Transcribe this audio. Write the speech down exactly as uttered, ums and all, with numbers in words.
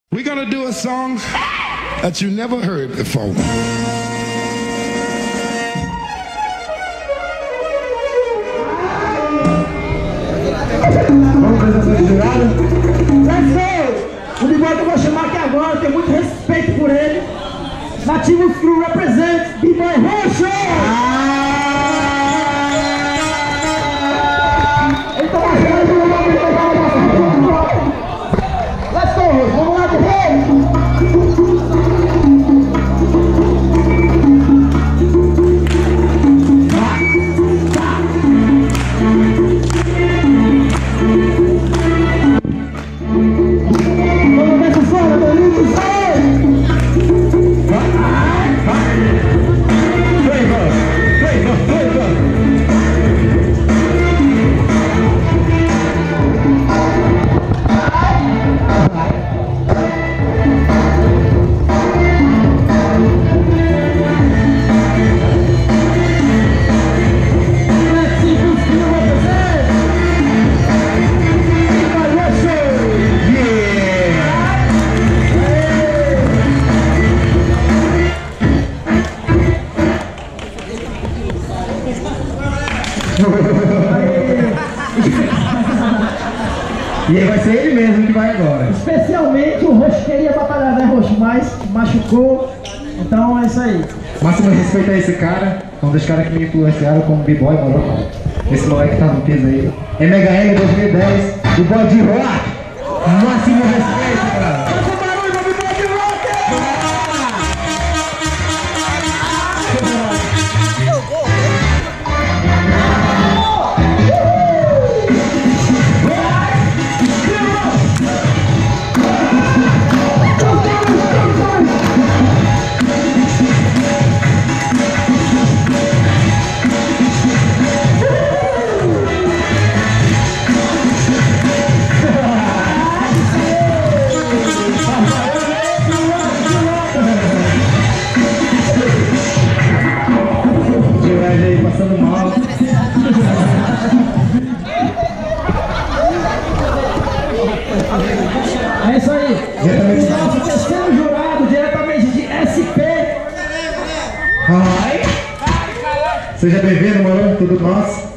We're gonna do a song that you never heard before. Vamos fazer essa jurada? O B-Boy que eu vou chamar aqui agora, eu tenho muito respeito por ele. Nativos Crew represent B-Boy Roxo! Ele tá baixando o nome, ele tá baixando. Let's go, Roxo, vamos lá, B-Boy! E aí vai ser ele mesmo que vai agora. Especialmente o Roxo queria batalhar, né, Roxo? Mas machucou. Então é isso aí. Máximo respeito a esse cara. Um dos caras que me influenciaram como B-Boy, mano. Esse moleque tá no peso aí. M H L dois mil e dez, o Boy de Rock. Máximo respeito, cara. Passando mal. É isso aí. Diretamente. Nosso terceiro jurado, diretamente de S P. Ai. Seja bem-vindo, mano. Tudo nosso.